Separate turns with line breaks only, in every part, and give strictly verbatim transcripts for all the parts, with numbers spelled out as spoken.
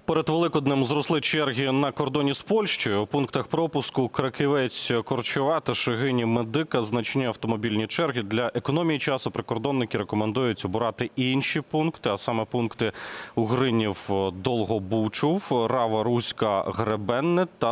Перед Великоднем зросли черги на кордоні з Польщею. У пунктах пропуску Краківець-Корчова та Шегині-Медика значні автомобільні черги. Для економії часу прикордонники рекомендують обирати інші пункти, а саме пункти Угринів-Долгобучув, Рава-Руська-Гребенне та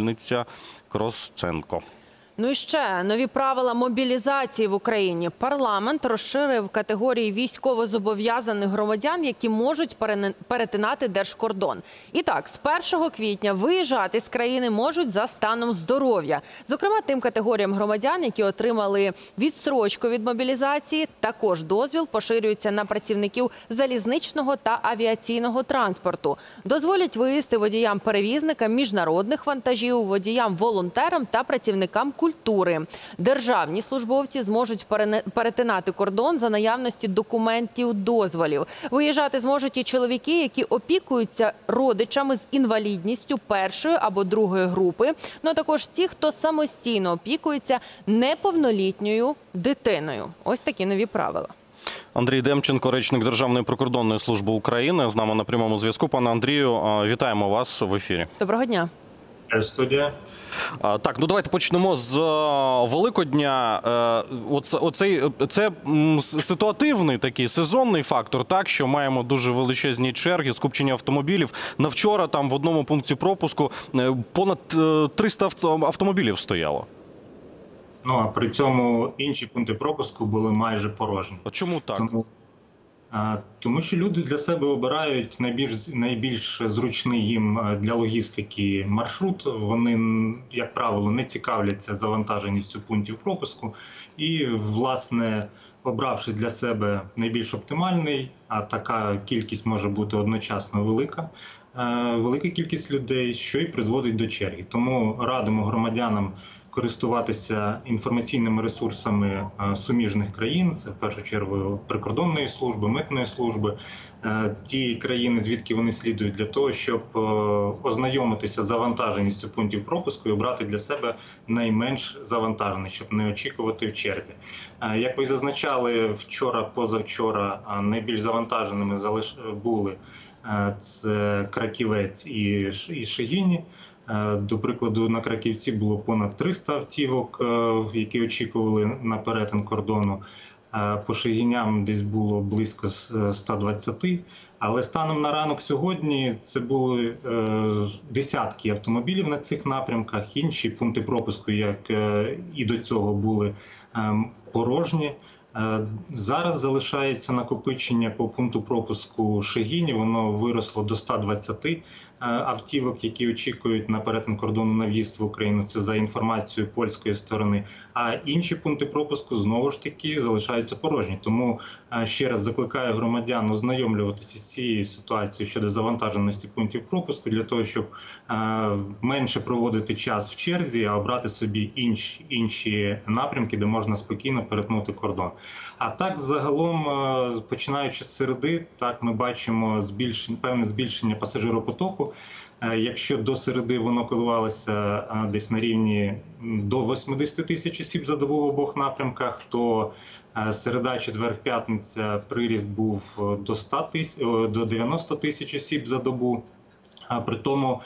Смільниця-Кросценко.
Ну і ще нові правила мобілізації в Україні. Парламент розширив категорії військовозобов'язаних громадян, які можуть перетинати держкордон. І так, з першого квітня виїжджати з країни можуть за станом здоров'я. Зокрема, тим категоріям громадян, які отримали відстрочку від мобілізації. Також дозвіл поширюється на працівників залізничного та авіаційного транспорту. Дозволять виїзди водіям-перевізникам міжнародних вантажів, водіям-волонтерам та працівникам культури. Державні службовці зможуть перетинати кордон за наявності документів, дозволів. Виїжджати зможуть і чоловіки, які опікуються родичами з інвалідністю першої або другої групи, ну а також ті, хто самостійно опікується неповнолітньою дитиною. Ось такі нові правила.
Андрій Демченко, речник Державної прикордонної служби України, з нами на прямому зв'язку. Пане Андрію, вітаємо вас в ефірі.
Доброго дня.
Студія.
Так, ну давайте почнемо з Великодня. Оце, оцей, це ситуативний такий сезонний фактор, так, що маємо дуже величезні черги, скупчення автомобілів. На вчора там в одному пункті пропуску понад триста автомобілів стояло.
Ну, а при цьому інші пункти пропуску були майже порожні.
А чому так?
Тому, а, тому що люди для себе обирають найбільш, найбільш зручний їм для логістики маршрут. Вони, як правило, не цікавляться завантаженістю пунктів пропуску. І, власне, обравши для себе найбільш оптимальний, а така кількість може бути одночасно велика, велика кількість людей, що і призводить до черги. Тому радимо громадянам користуватися інформаційними ресурсами суміжних країн, це в першу чергу прикордонної служби, митної служби, ті країни, звідки вони слідують, для того, щоб ознайомитися з завантаженістю пунктів пропуску і обрати для себе найменш завантажений, щоб не очікувати в черзі. Як ви зазначали, вчора, позавчора найбільш завантаженими були це Краківець і Шегині. До прикладу, на Краківці було понад триста автівок, які очікували на перетин кордону. По Шегиням десь було близько ста двадцяти. Але станом на ранок сьогодні це були десятки автомобілів на цих напрямках. Інші пункти пропуску, як і до цього, були порожні. Зараз залишається накопичення по пункту пропуску Шегині, воно виросло до ста двадцяти автівок, які очікують на перетин кордону на в'їзд в Україну, це за інформацією польської сторони. А інші пункти пропуску знову ж таки залишаються порожні. Тому ще раз закликаю громадян ознайомлюватися з цією ситуацією щодо завантаженості пунктів пропуску, для того, щоб менше проводити час в черзі, а обрати собі інші, інші напрямки, де можна спокійно перетнути кордон. А так, загалом, починаючи з середи, так ми бачимо збільшення, певне збільшення пасажиропотоку. Якщо до середи воно коливалося десь на рівні до восьмидесяти тисяч осіб за добу в обох напрямках, то середа, четвер, п'ятниця приріст був до ста тисяч, до дев'яноста тисяч осіб за добу. При тому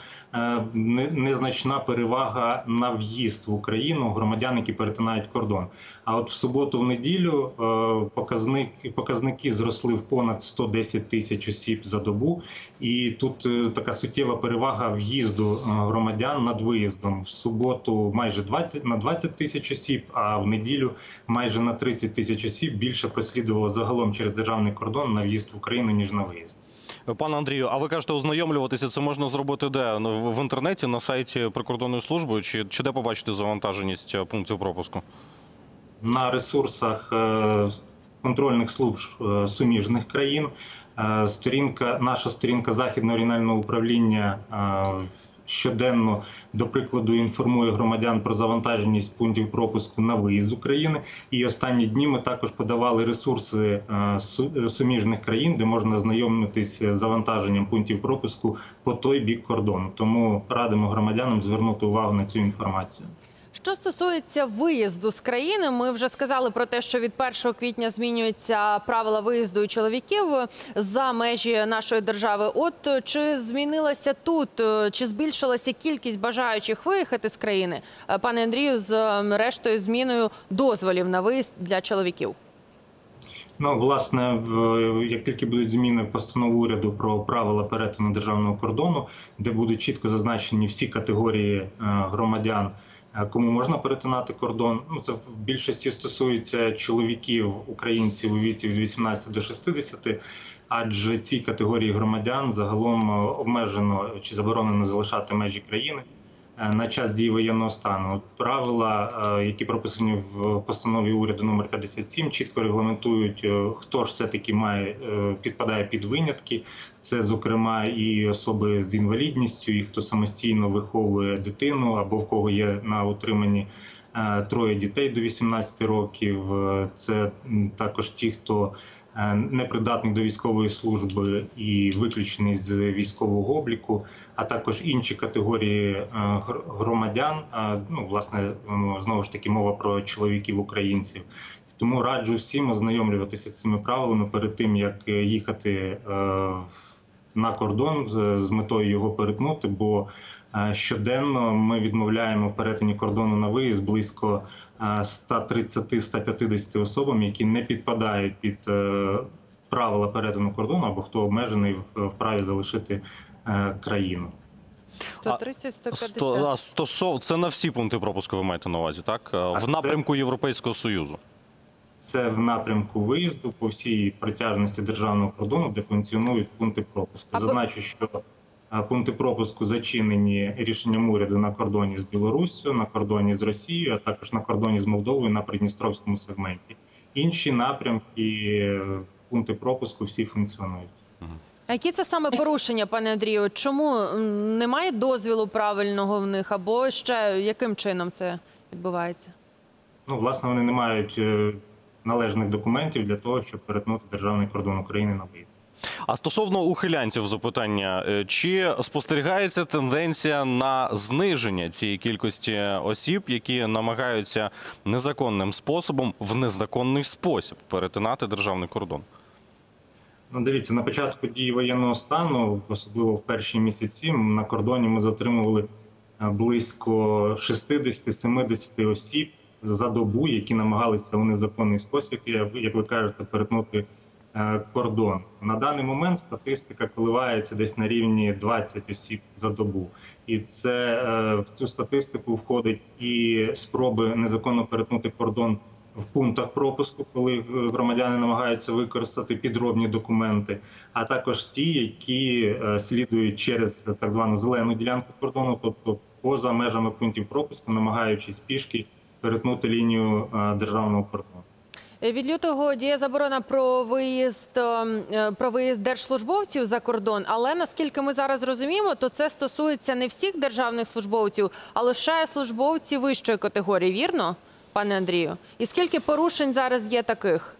незначна перевага на в'їзд в Україну громадян, які перетинають кордон. А от в суботу, в неділю показники, показники зросли в понад сто десять тисяч осіб за добу. І тут така суттєва перевага в'їзду громадян над виїздом. В суботу майже двадцять, на двадцять тисяч осіб, а в неділю майже на тридцять тисяч осіб більше прослідувало загалом через державний кордон на в'їзд в Україну, ніж на виїзд.
Пане Андрію, а ви кажете, ознайомлюватися це можна зробити де? В інтернеті, на сайті прикордонної служби, чи, чи де побачити завантаженість пунктів пропуску?
На ресурсах контрольних служб суміжних країн. Сторінка, наша сторінка Західного регіонального управління щоденно, до прикладу, інформує громадян про завантаженість пунктів пропуску на виїзд з України. І останні дні ми також подавали ресурси суміжних країн, де можна ознайомитися з завантаженням пунктів пропуску по той бік кордону. Тому радимо громадянам звернути увагу на цю інформацію.
Що стосується виїзду з країни, ми вже сказали про те, що від першого квітня змінюються правила виїзду і чоловіків за межі нашої держави. От чи змінилася тут, чи збільшилася кількість бажаючих виїхати з країни, пане Андрію, з рештою зміною дозволів на виїзд для чоловіків?
Ну, власне, як тільки будуть зміни в постанову уряду про правила перетину державного кордону, де будуть чітко зазначені всі категорії громадян, кому можна перетинати кордон, ну це в більшості стосується чоловіків, українців у віці від вісімнадцяти до шістдесяти, адже ці категорії громадян загалом обмежено чи заборонено залишати межі країни на час дії воєнного стану. Правила, які прописані в постанові уряду номер п'ятдесят сім, чітко регламентують, хто ж все-таки має, підпадає під винятки. Це, зокрема, і особи з інвалідністю, і хто самостійно виховує дитину, або в кого є на утриманні троє дітей до вісімнадцяти років. Це також ті, хто непридатний до військової служби і виключений з військового обліку, а також інші категорії громадян. Ну, власне, знову ж таки, мова про чоловіків-українців. Тому раджу всім ознайомлюватися з цими правилами перед тим, як їхати на кордон з метою його перетнути, бо щоденно ми відмовляємо в перетині кордону на виїзд близько ста тридцяти - ста п'ятдесяти особам, які не підпадають під правила перетину кордону або хто обмежений в праві залишити країну.
сто тридцять - сто п'ятдесят.
Сто, а, стосов, це на всі пункти пропуску ви маєте на увазі, так? В
це,
напрямку Європейського Союзу.
Це в напрямку виїзду по всій протяжності державного кордону, де функціонують пункти пропуску.
А
Зазначу, що пункти пропуску зачинені рішенням уряду на кордоні з Білоруссю, на кордоні з Росією, а також на кордоні з Молдовою на Придністровському сегменті. Інші напрямки, пункти пропуску всі функціонують.
А які це саме порушення, пане Андрію? Чому немає дозволу правильного в них, або ще яким чином це відбувається?
Ну, власне, вони не мають належних документів для того, щоб перетнути державний кордон України на виїзд.
А стосовно ухилянців запитання, чи спостерігається тенденція на зниження цієї кількості осіб, які намагаються незаконним способом, в незаконний спосіб перетинати державний кордон?
Ну, дивіться, на початку дії воєнного стану, особливо в перші місяці, на кордоні ми затримували близько шістдесят - сімдесят осіб за добу, які намагалися у незаконний спосіб, як ви кажете, перетнути кордон. На даний момент статистика коливається десь на рівні двадцять осіб за добу. І це в цю статистику входить і спроби незаконно перетнути кордон в пунктах пропуску, коли громадяни намагаються використати підробні документи, а також ті, які слідують через так звану зелену ділянку кордону, тобто поза межами пунктів пропуску, намагаючись пішки перетнути лінію державного кордону.
Від лютого діє заборона про виїзд, про виїзд держслужбовців за кордон, але наскільки ми зараз розуміємо, то це стосується не всіх державних службовців, а лише службовців вищої категорії, вірно, пане Андрію? І скільки порушень зараз є таких?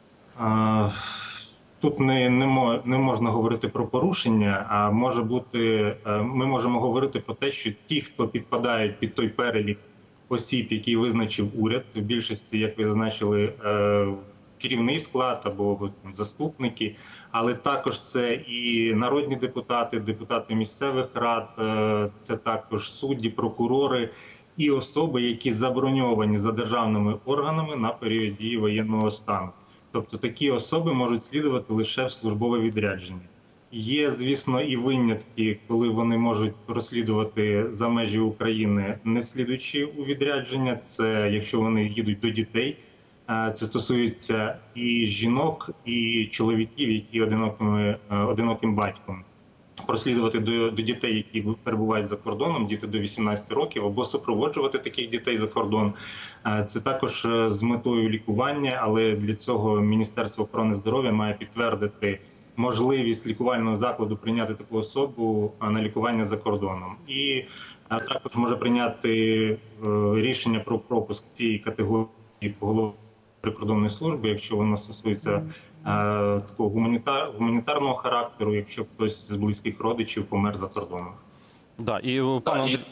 Тут не, не, мож, не можна говорити про порушення, а може бути, ми можемо говорити про те, що ті, хто підпадають під той перелік осіб, які визначив уряд, в більшості, як ви зазначили, керівний склад або заступники, але також це і народні депутати, депутати місцевих рад, це також судді, прокурори і особи, які заброньовані за державними органами на період дії воєнного стану. Тобто такі особи можуть слідувати лише в службове відрядження. Є, звісно, і винятки, коли вони можуть розслідувати за межі України, не слідуючи у відрядження. Це якщо вони їдуть до дітей. Це стосується і жінок, і чоловіків, які одинокими, одиноким батьком. Прослідувати до, до дітей, які перебувають за кордоном, діти до вісімнадцяти років, або супроводжувати таких дітей за кордон. Це також з метою лікування, але для цього Міністерство охорони здоров'я має підтвердити можливість лікувального закладу прийняти таку особу на лікування за кордоном. І також може прийняти рішення про пропуск цієї категорії голови прикордонної служби, якщо воно стосується такого гуманітар, гуманітарного характеру, якщо хтось з близьких родичів помер за кордоном.
Да, і пан Андрій...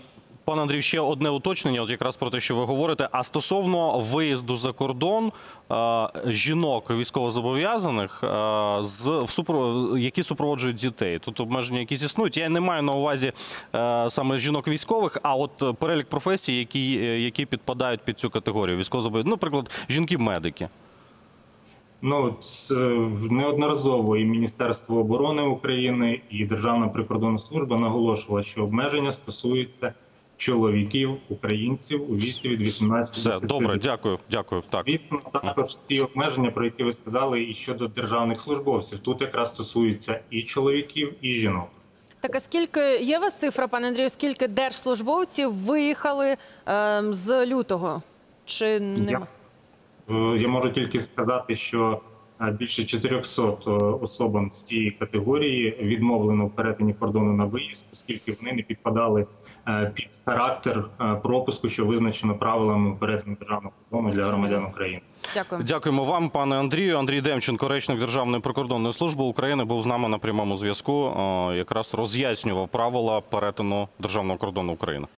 Пане Андрію, ще одне уточнення, от якраз про те, що ви говорите. А стосовно виїзду за кордон е, жінок військовозобов'язаних, е, з в супро- які супроводжують дітей, тут обмеження якісь існують. Я не маю на увазі е, саме жінок військових, а от перелік професій, які, е, які підпадають під цю категорію військовозобов'язаних. Наприклад, жінки-медики.
Ну, це неодноразово і Міністерство оборони України, і Державна прикордонна служба наголошувала, що обмеження стосуються чоловіків, українців у віці від вісімнадцяти до
Все,
двадцяти
добре,
років.
дякую, дякую. Так.
Звісно, також ці обмеження, про які ви сказали, і щодо державних службовців. Тут якраз стосується і чоловіків, і жінок.
Так, а скільки є у вас цифра, пане Андрію, скільки держслужбовців виїхали е, з лютого? Чи нема?
Я, е, я можу тільки сказати, що е, більше чотирьохсот е, особам з цієї категорії відмовлено в перетині кордону на виїзд, оскільки вони не підпадали е, під характер е, пропуску, що визначено правилами перетину державного кордону для громадян України.
Дякую.
Дякуємо вам, пане Андрію. Андрій Демченко, речник Державної прикордонної служби України, був з нами на прямому зв'язку. Якраз роз'яснював правила перетину державного кордону України.